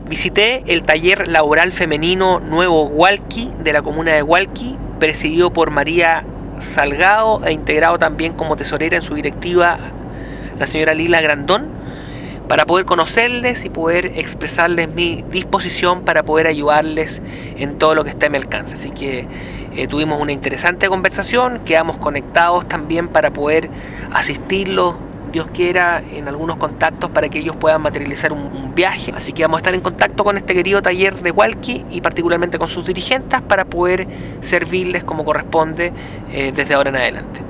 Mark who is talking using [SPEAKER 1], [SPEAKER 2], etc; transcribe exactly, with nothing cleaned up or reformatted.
[SPEAKER 1] Visité el taller laboral femenino Nuevo Hualqui de la comuna de Hualqui, presidido por María Salgado e integrado también como tesorera en su directiva la señora Lila Grandón, para poder conocerles y poder expresarles mi disposición para poder ayudarles en todo lo que esté a mi alcance. Así que eh, tuvimos una interesante conversación, quedamos conectados también para poder asistirlos, Dios quiera, en algunos contactos para que ellos puedan materializar un, un viaje. Así que vamos a estar en contacto con este querido taller de Hualqui y particularmente con sus dirigentes para poder servirles como corresponde eh, desde ahora en adelante.